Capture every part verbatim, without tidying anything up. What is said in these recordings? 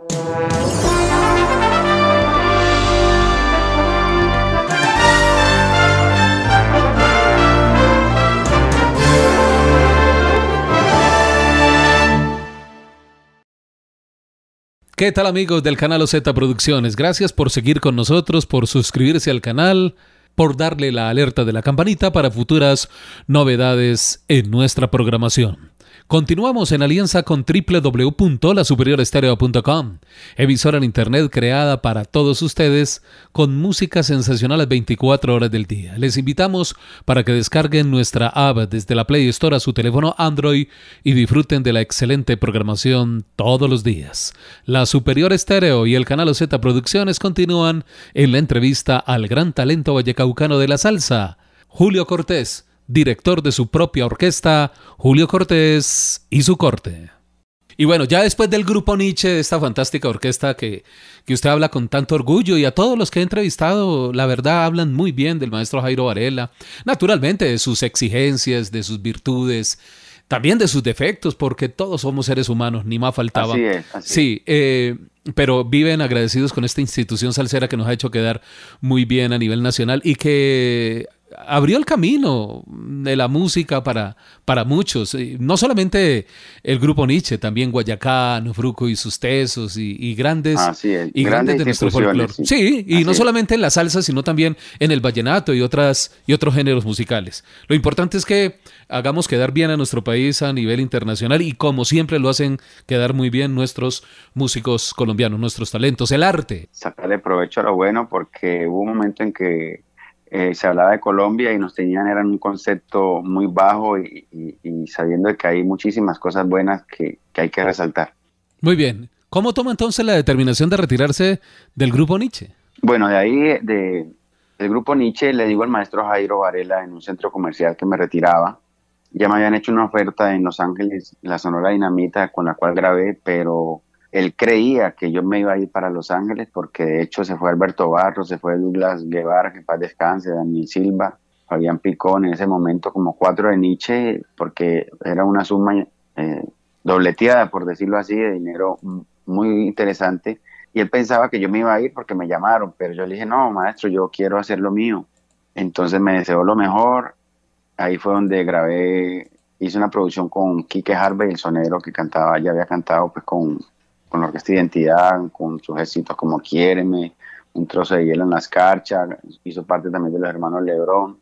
¿Qué tal, amigos del canal O Z Producciones? Gracias por seguir con nosotros, por suscribirse al canal, por darle la alerta de la campanita para futuras novedades en nuestra programación. Continuamos en alianza con doble u doble u doble u punto la superior estéreo punto com, emisora en internet creada para todos ustedes con música sensacional las veinticuatro horas del día. Les invitamos para que descarguen nuestra app desde la Play Store a su teléfono Android y disfruten de la excelente programación todos los días. La Superior Estéreo y el canal O Z Producciones continúan en la entrevista al gran talento vallecaucano de la salsa, Julio Cortés, director de su propia orquesta, Julio Cortés y su corte. Y bueno, ya después del grupo Nietzsche, esta fantástica orquesta que, que usted habla con tanto orgullo, y a todos los que he entrevistado, la verdad, hablan muy bien del maestro Jairo Varela, naturalmente de sus exigencias, de sus virtudes, también de sus defectos, porque todos somos seres humanos, ni más faltaba. Así es, así sí, eh, pero viven agradecidos con esta institución salsera que nos ha hecho quedar muy bien a nivel nacional y que abrió el camino de la música para, para muchos, no solamente el grupo Nietzsche, también Guayacán, Fruco y sus tesos y, y grandes, ah, sí, y grandes de nuestro folclore. Sí, sí y Así no es. solamente en la salsa, sino también en el vallenato y, otras, y otros géneros musicales. Lo importante es que hagamos quedar bien a nuestro país a nivel internacional y como siempre lo hacen quedar muy bien nuestros músicos colombianos, nuestros talentos, el arte. Sacarle provecho a lo bueno, porque hubo un momento en que Eh, se hablaba de Colombia y nos tenían, era un concepto muy bajo y, y, y sabiendo que hay muchísimas cosas buenas que, que hay que resaltar. Muy bien. ¿Cómo toma entonces la determinación de retirarse del grupo Nietzsche? Bueno, de ahí, de, del grupo Nietzsche, le digo al maestro Jairo Varela en un centro comercial que me retiraba. Ya me habían hecho una oferta en Los Ángeles, la Sonora Dinamita, con la cual grabé, pero él creía que yo me iba a ir para Los Ángeles porque de hecho se fue Alberto Barros, se fue Douglas Guevara, que en paz descanse, Daniel Silva, Fabián Picón, en ese momento como cuatro de Nietzsche, porque era una suma eh, dobleteada, por decirlo así, de dinero muy interesante. Y él pensaba que yo me iba a ir porque me llamaron, pero yo le dije, no, maestro, yo quiero hacer lo mío. Entonces me deseó lo mejor. Ahí fue donde grabé, hice una producción con Quique Harvey, el sonero que cantaba, ya había cantado pues con... con la Orquesta Identidad, con sus éxitos como Quiéreme, Un trozo de hielo en la escarcha, hizo parte también de los hermanos Lebrón,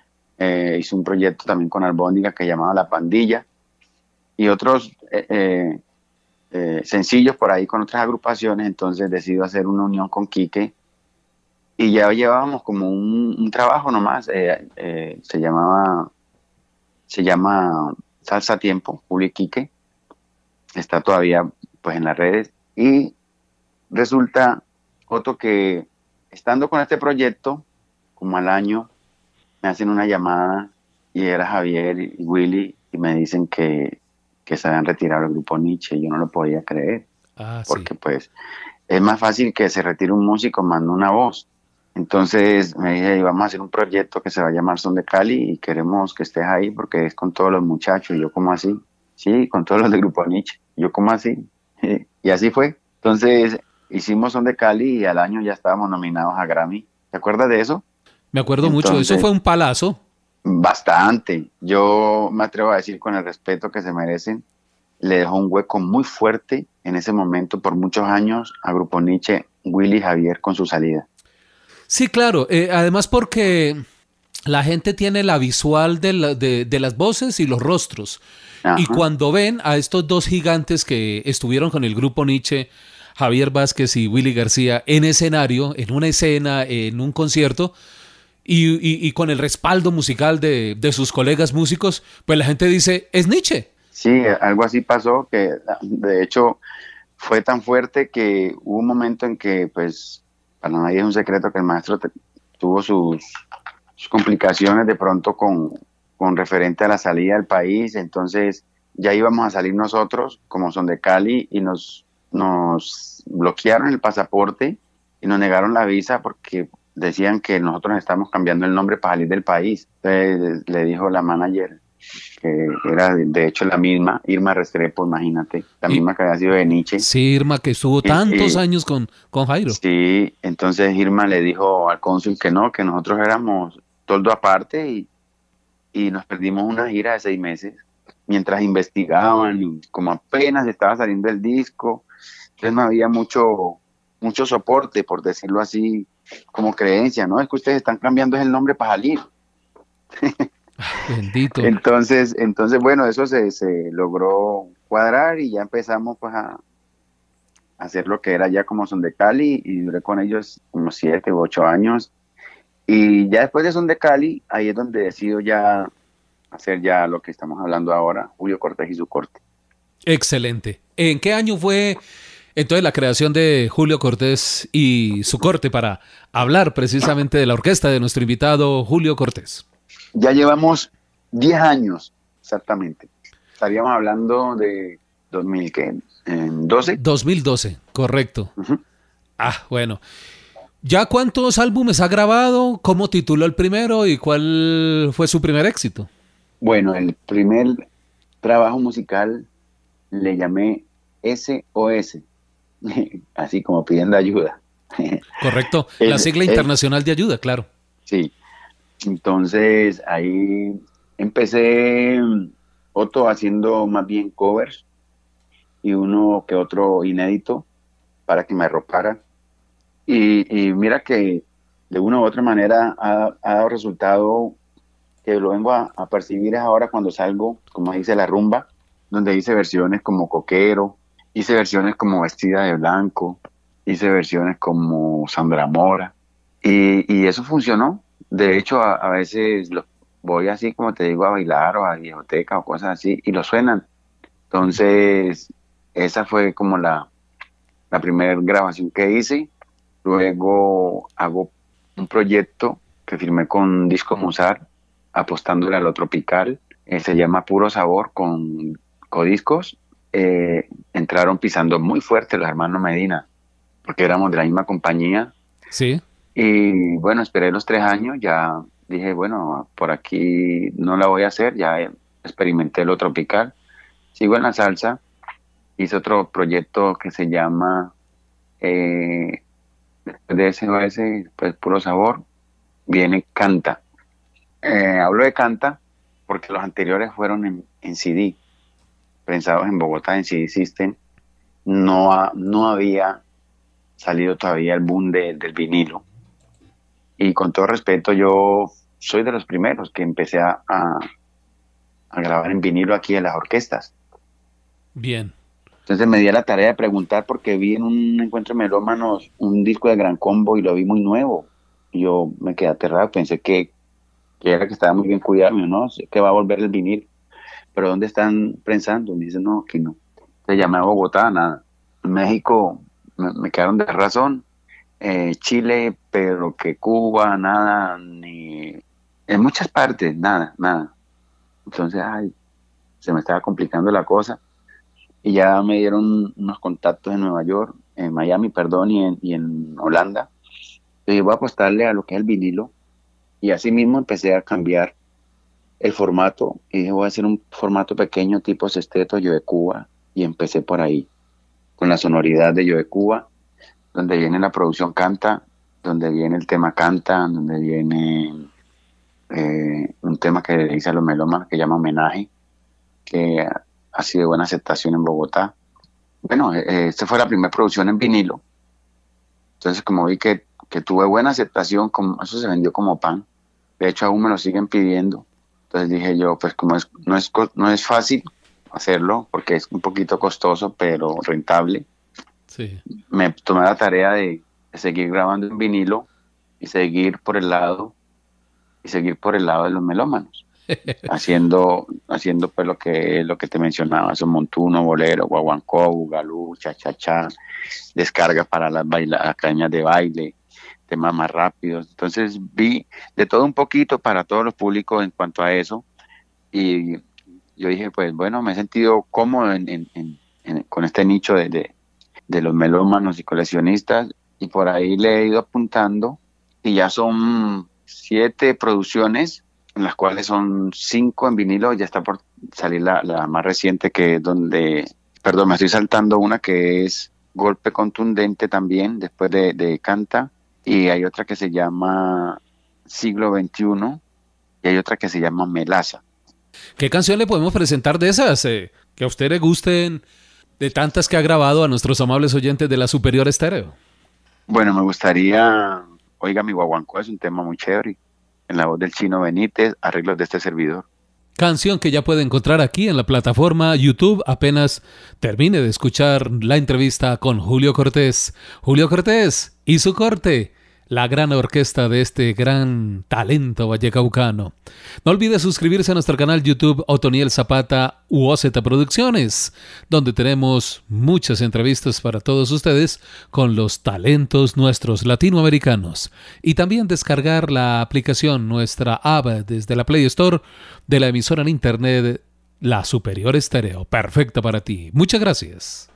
eh, hizo un proyecto también con Albóndiga que llamaba La Pandilla, y otros eh, eh, eh, sencillos por ahí con otras agrupaciones. Entonces decido hacer una unión con Quique, y ya llevábamos como un, un trabajo nomás, eh, eh, se llamaba, se llama Salsa a Tiempo, Julio y Quique, está todavía pues en las redes, y resulta, Otto, que estando con este proyecto, como al año, me hacen una llamada, y era Javier y Willy, y me dicen que, que se habían retirado del grupo Nietzsche. Yo no lo podía creer, ah, porque sí. pues es más fácil que se retire un músico mando una voz. Entonces me dije, vamos a hacer un proyecto que se va a llamar Son de Cali, y queremos que estés ahí porque es con todos los muchachos. Y yo, ¿cómo así? Sí, con todos los del grupo Nietzsche. Yo, ¿cómo así? Y así fue. Entonces hicimos Son de Cali y al año ya estábamos nominados a Grammy. ¿Te acuerdas de eso? Me acuerdo Entonces, mucho. Eso fue un palazo. Bastante. Yo me atrevo a decir, con el respeto que se merecen, le dejó un hueco muy fuerte en ese momento por muchos años a Grupo Nietzsche, Willy y Javier con su salida. Sí, claro. Eh, además porque la gente tiene la visual de, la, de, de las voces y los rostros. Ajá. Y cuando ven a estos dos gigantes que estuvieron con el grupo Nietzsche, Javier Vázquez y Willy García, en escenario, en una escena, en un concierto, y, y, y con el respaldo musical de, de sus colegas músicos, pues la gente dice, es Nietzsche. Sí, algo así pasó, que de hecho fue tan fuerte que hubo un momento en que, pues, para nadie es un secreto que el maestro te, tuvo sus, sus complicaciones de pronto con... con referente a la salida del país. Entonces ya íbamos a salir nosotros como Son de Cali, y nos, nos bloquearon el pasaporte y nos negaron la visa porque decían que nosotros estamos cambiando el nombre para salir del país. Entonces le dijo la manager que era de, de hecho la misma, Irma Restrepo, imagínate, la Y, misma que había sido de Nietzsche. sí, Irma, que estuvo Y, tantos y años con, con Jairo. sí, entonces Irma le dijo al cónsul que no, que nosotros éramos toldo aparte y, y nos perdimos una gira de seis meses mientras investigaban y como apenas estaba saliendo el disco, entonces no había mucho, mucho soporte, por decirlo así, como creencia, ¿no? Es que ustedes están cambiando el nombre para salir. Bendito. Entonces, entonces bueno, eso se, se logró cuadrar y ya empezamos pues a, a hacer lo que era ya como Son de Cali y duré con ellos como siete u ocho años. Y ya después de Son de Cali, ahí es donde decido ya hacer ya lo que estamos hablando ahora, Julio Cortés y su corte. Excelente. ¿En qué año fue entonces la creación de Julio Cortés y su corte para hablar precisamente de la orquesta de nuestro invitado Julio Cortés? Ya llevamos diez años, exactamente. Estaríamos hablando de dos mil doce. dos mil doce, correcto. Uh-huh. Ah, bueno. ¿Ya cuántos álbumes ha grabado? ¿Cómo tituló el primero y cuál fue su primer éxito? Bueno, el primer trabajo musical le llamé S O S, así como pidiendo ayuda. Correcto, la el, sigla el, internacional de ayuda, claro. Sí, entonces ahí empecé Otto haciendo más bien covers y uno que otro inédito para que me arropara. Y, y mira que de una u otra manera ha, ha dado resultado que lo vengo a, a percibir ahora cuando salgo, como dice la rumba, donde hice versiones como Coquero, hice versiones como Vestida de Blanco, hice versiones como Sandra Mora, y, y eso funcionó. De hecho, a, a veces los voy así, como te digo, a bailar o a discoteca o cosas así, y lo suenan. Entonces, esa fue como la, la primera grabación que hice. Luego hago un proyecto que firmé con Disco Musar, apostándole a lo tropical. Eh, se llama Puro Sabor con Codiscos. Eh, entraron pisando muy fuerte los hermanos Medina, porque éramos de la misma compañía. Sí. Y bueno, esperé los tres años, ya dije, bueno, por aquí no la voy a hacer, ya experimenté lo tropical. Sigo en la salsa, hice otro proyecto que se llama eh, después de S O S, pues Puro Sabor, viene Canta. Eh, hablo de Canta porque los anteriores fueron en, en C D, pensados en Bogotá, en C D System. No, ha, no había salido todavía el boom de, del vinilo. Y con todo respeto, yo soy de los primeros que empecé a, a, a grabar en vinilo aquí en las orquestas. Bien. Entonces me di a la tarea de preguntar porque vi en un encuentro de melómanos un disco de Gran Combo y lo vi muy nuevo. Y yo me quedé aterrado, pensé que, que era que estaba muy bien cuidado, ¿no? Que va a volver el vinil. Pero ¿dónde están prensando? Me dicen, no, aquí no. Entonces llamé a Bogotá, nada. En México me, me quedaron de razón. Eh, Chile, pero que Cuba, nada, ni... En muchas partes, nada, nada. Entonces, ay, se me estaba complicando la cosa. Y ya me dieron unos contactos en Nueva York, en Miami, perdón, y en, y en Holanda. Entonces voy a apostarle a lo que es el vinilo. Y así mismo empecé a cambiar el formato. Y dije, voy a hacer un formato pequeño tipo Sesteto, Yo de Cuba. Y empecé por ahí, con la sonoridad de Yo de Cuba, donde viene la producción Canta, donde viene el tema Canta, donde viene eh, un tema que le hice a los melómanos que llama Homenaje, que ha sido de buena aceptación en Bogotá. Bueno, eh, esta fue la primera producción en vinilo. Entonces, como vi que, que tuve buena aceptación, como, eso se vendió como pan. De hecho, aún me lo siguen pidiendo. Entonces dije yo, pues como es, no, es, no es fácil hacerlo, porque es un poquito costoso, pero rentable. Sí. Me tomé la tarea de, de seguir grabando en vinilo y seguir por el lado y seguir por el lado de los melómanos. haciendo haciendo pues lo que lo que te mencionaba, esos montuno, bolero, guaguancó, bugalú, cha cha cha, descarga para las baila, academias de baile, temas más rápidos. Entonces vi de todo un poquito para todos los públicos en cuanto a eso, y yo dije, pues bueno, me he sentido cómodo en, en, en, en, con este nicho de, de, de los melómanos y coleccionistas, y por ahí le he ido apuntando y ya son siete producciones en las cuales son cinco en vinilo, ya está por salir la, la más reciente, que es donde, perdón, me estoy saltando una que es Golpe Contundente también, después de, de Canta, y hay otra que se llama Siglo veintiuno, y hay otra que se llama Melaza. ¿Qué canción le podemos presentar de esas eh, que a usted le gusten, de tantas que ha grabado, a nuestros amables oyentes de la Superior Estéreo? Bueno, me gustaría, Oiga mi guaguancó, es un tema muy chévere, en la voz del Chino Benítez, arreglos de este servidor. Canción que ya puede encontrar aquí en la plataforma YouTube apenas termine de escuchar la entrevista con Julio Cortés. Julio Cortés y su corte, la gran orquesta de este gran talento vallecaucano. No olvide suscribirse a nuestro canal YouTube Otoniel Zapata u O Z Producciones, donde tenemos muchas entrevistas para todos ustedes con los talentos nuestros latinoamericanos. Y también descargar la aplicación, nuestra app, desde la Play Store de la emisora en internet La Superior Estéreo. Perfecta para ti. Muchas gracias.